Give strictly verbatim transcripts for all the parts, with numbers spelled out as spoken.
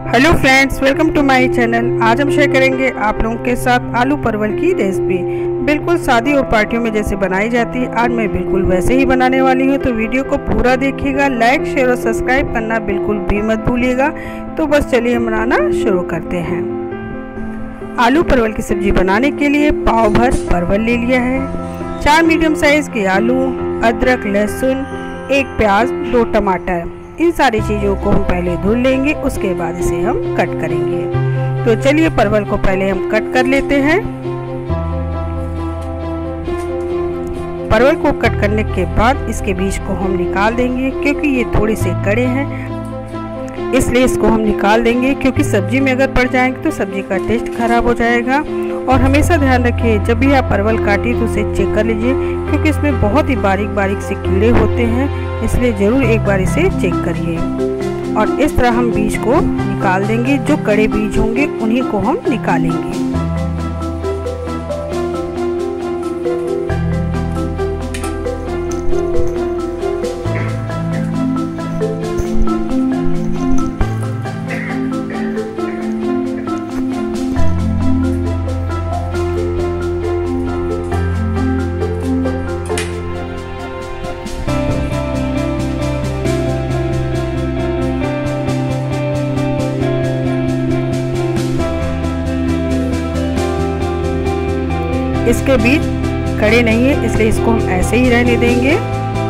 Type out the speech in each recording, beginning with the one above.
Hello friends, welcome to my channel. आज हम share करेंगे आप लोगों के साथ आलू परवल की रेसिपी। बिल्कुल शादी और पार्टियों में जैसे बनाई जाती है, आज मैं बिल्कुल वैसे ही बनाने वाली हूँ। तो वीडियो को पूरा देखिएगा, लाइक शेयर और सब्सक्राइब करना बिल्कुल भी मत भूलिएगा। तो बस चलिए हम बनाना शुरू करते हैं। आलू परवल की सब्जी बनाने के लिए पाव भर परवल ले लिया है, चार मीडियम साइज के आलू, अदरक, लहसुन, एक प्याज, दो टमाटर। इन सारी चीज़ों को हम पहले धुल लेंगे, उसके बाद इसे हम कट करेंगे। तो चलिए परवल को पहले हम कट कर लेते हैं। परवल को कट करने के बाद इसके बीज को हम निकाल देंगे, क्योंकि ये थोड़े से कड़े हैं, इसलिए इसको हम निकाल देंगे। क्योंकि सब्जी में अगर पड़ जाएंगे तो सब्जी का टेस्ट खराब हो जाएगा। और हमेशा ध्यान रखिए, जब भी आप परवल काटिए तो उसे चेक कर लीजिए, क्योंकि इसमें बहुत ही बारीक बारीक से कीड़े होते हैं, इसलिए ज़रूर एक बार इसे चेक करिए। और इस तरह हम बीज को निकाल देंगे। जो कड़े बीज होंगे उन्हीं को हम निकालेंगे। इसके बीज कड़े नहीं है, इसलिए इसको हम ऐसे ही रहने देंगे।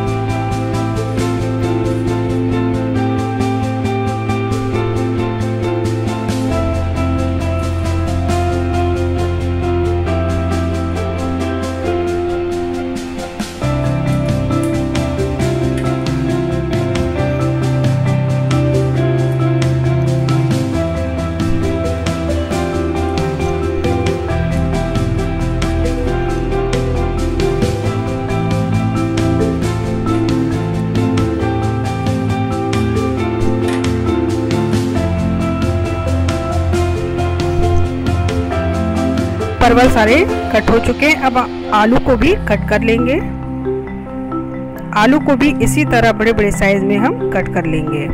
परवल सारे कट हो चुके हैं। अब आलू को भी कट कर लेंगे। आलू को भी इसी तरह बड़े बड़े साइज में हम कट कर लेंगे।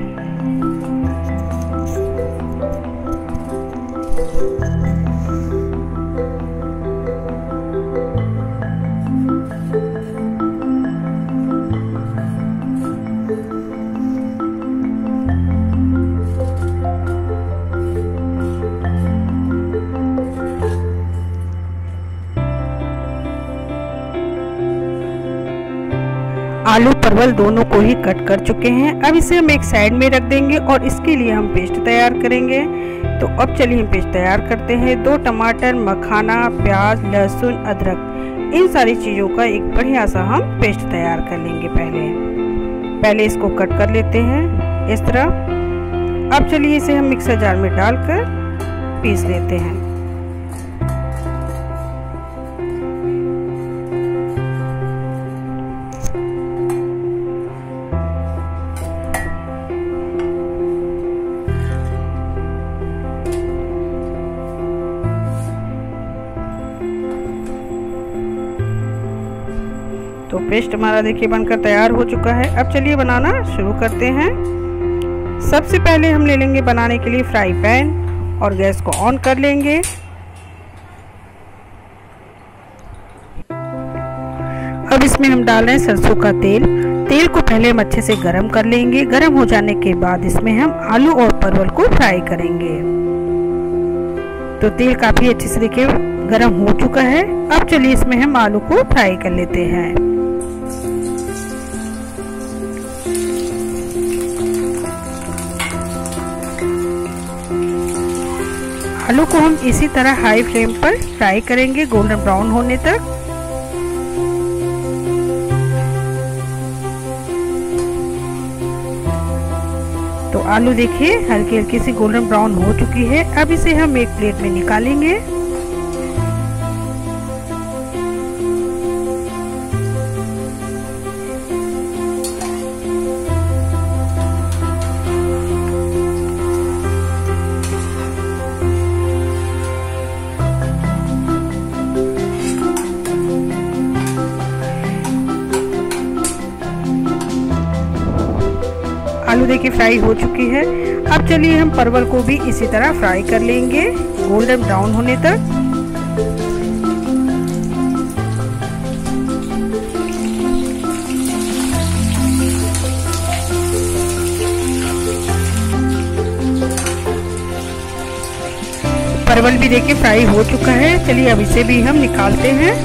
आलू परवल दोनों को ही कट कर चुके हैं। अब इसे हम एक साइड में रख देंगे और इसके लिए हम पेस्ट तैयार करेंगे। तो अब चलिए हम पेस्ट तैयार करते हैं। दो टमाटर, मखाना, प्याज, लहसुन, अदरक, इन सारी चीज़ों का एक बढ़िया सा हम पेस्ट तैयार कर लेंगे। पहले पहले इसको कट कर लेते हैं इस तरह। अब चलिए इसे हम मिक्सर जार में डालकर पीस लेते हैं। तो पेस्ट हमारा देखिए बनकर तैयार हो चुका है। अब चलिए बनाना शुरू करते हैं। सबसे पहले हम ले लेंगे बनाने के लिए फ्राई पैन और गैस को ऑन कर लेंगे। अब इसमें हम डाल रहे हैं सरसों का तेल। तेल को पहले हम अच्छे से गरम कर लेंगे। गरम हो जाने के बाद इसमें हम आलू और परवल को फ्राई करेंगे। तो तेल काफ़ी अच्छे से देखिए गरम हो चुका है। अब चलिए इसमें हम आलू को फ्राई कर लेते हैं। आलू को हम इसी तरह हाई फ्लेम पर फ्राई करेंगे, गोल्डन ब्राउन होने तक। तो आलू देखिए हल्की हल्की सी गोल्डन ब्राउन हो चुकी है। अब इसे हम एक प्लेट में निकालेंगे। आलू देखिए फ्राई हो चुकी है। अब चलिए हम परवल को भी इसी तरह फ्राई कर लेंगे गोल्डन ब्राउन होने तक। परवल भी देखिए फ्राई हो चुका है। चलिए अब इसे भी हम निकालते हैं।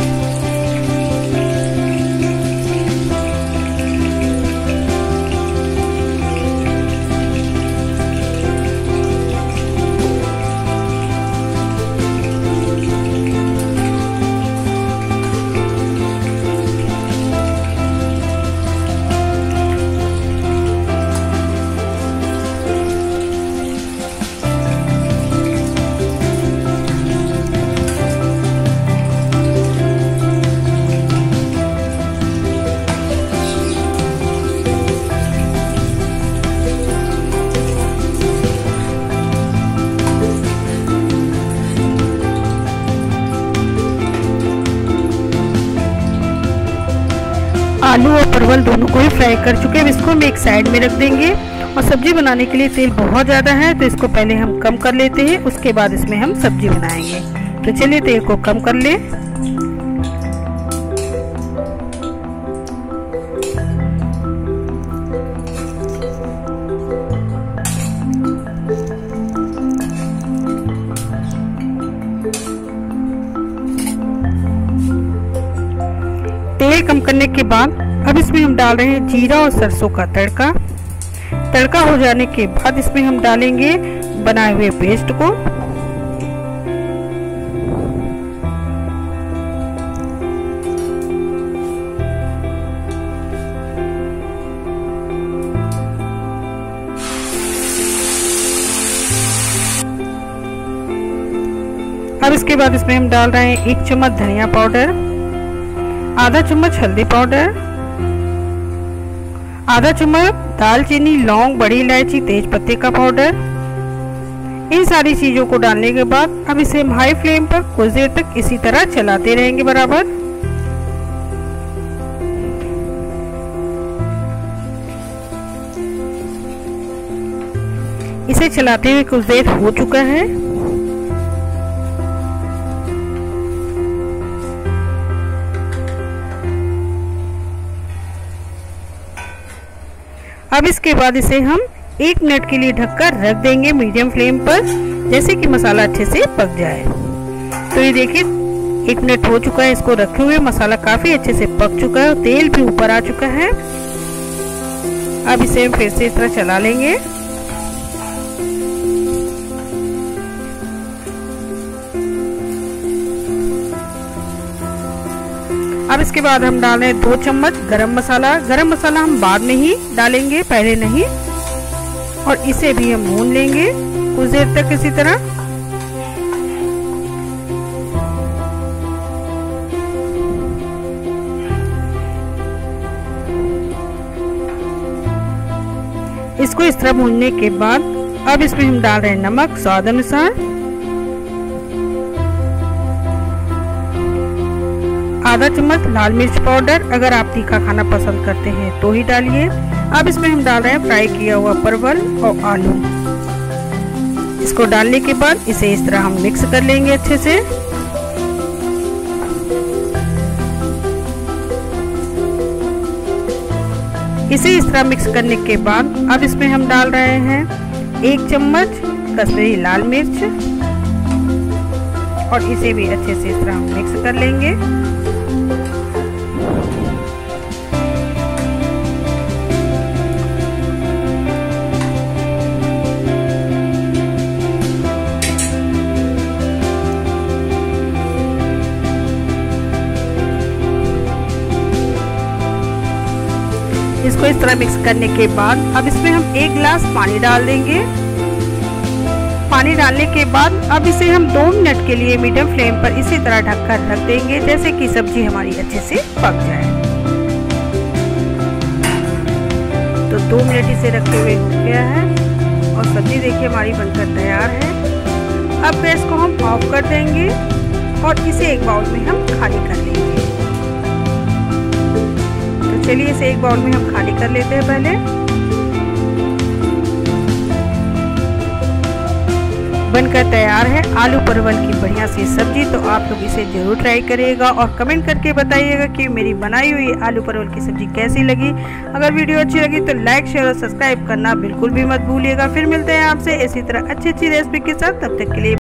आलू और परवल दोनों को ही फ्राई कर चुके हैं। इसको हम एक साइड में रख देंगे। और सब्जी बनाने के लिए तेल बहुत ज़्यादा है तो इसको पहले हम कम कर लेते हैं, उसके बाद इसमें हम सब्जी बनाएंगे। तो चलिए तेल को कम कर लें। तेल कम करने के बाद अब इसमें हम डाल रहे हैं जीरा और सरसों का तड़का। तड़का हो जाने के बाद इसमें हम डालेंगे बनाए हुए पेस्ट को। अब इसके बाद इसमें हम डाल रहे हैं एक चम्मच धनिया पाउडर, आधा चम्मच हल्दी पाउडर, आधा चम्मच दालचीनी, लौंग, बड़ी इलायची, तेज पत्ते का पाउडर। इन सारी चीजों को डालने के बाद अब इसे हम हाई फ्लेम पर कुछ देर तक इसी तरह चलाते रहेंगे बराबर। इसे चलाते हुए कुछ देर हो चुका है। अब इसके बाद इसे हम एक मिनट के लिए ढककर रख देंगे मीडियम फ्लेम पर, जैसे कि मसाला अच्छे से पक जाए। तो ये देखिए एक मिनट हो चुका है इसको रखे हुए। मसाला काफी अच्छे से पक चुका है और तेल भी ऊपर आ चुका है। अब इसे हम फिर से इस तरह चला लेंगे। अब इसके बाद हम डाल रहे हैं दो चम्मच गरम मसाला। गरम मसाला हम बाद में ही डालेंगे, पहले नहीं। और इसे भी हम भून लेंगे कुछ देर तक इसी तरह। इसको इस तरह भूनने के बाद अब इसमें हम डाल रहे हैं नमक स्वाद अनुसार, आधा चम्मच लाल मिर्च पाउडर, अगर आप तीखा खाना पसंद करते हैं तो ही डालिए। अब इसमें हम डाल रहे हैं फ्राई किया हुआ परवल और आलू। इसको डालने के बाद इसे इस तरह हम मिक्स कर लेंगे अच्छे से। इसे इस तरह मिक्स करने के बाद अब इसमें हम डाल रहे हैं एक चम्मच कश्मीरी लाल मिर्च और इसे भी अच्छे से इस तरह हम मिक्स कर लेंगे। इसको इस तरह मिक्स करने के बाद अब इसमें हम एक गिलास पानी डाल देंगे। पानी डालने के बाद अब इसे हम दो मिनट के लिए मीडियम फ्लेम पर इसी तरह ढककर रख देंगे, जैसे कि सब्जी हमारी अच्छे से पक जाए। तो दो मिनट इसे रखते हुए हो गया है और सब्जी देखिए हमारी बनकर तैयार है। अब गैस को हम ऑफ कर देंगे और इसे एक बाउल में हम खाली कर लेंगे। तो चलिए इसे एक बाउल में हम खाली कर लेते हैं पहले। बनकर तैयार है आलू परवल की बढ़िया सी सब्जी। तो आप लोग इसे ज़रूर ट्राई करिएगा और कमेंट करके बताइएगा कि मेरी बनाई हुई आलू परवल की सब्जी कैसी लगी। अगर वीडियो अच्छी लगी तो लाइक शेयर और सब्सक्राइब करना बिल्कुल भी मत भूलिएगा। फिर मिलते हैं आपसे इसी तरह अच्छी अच्छी रेसिपी के साथ, तब तक के लिए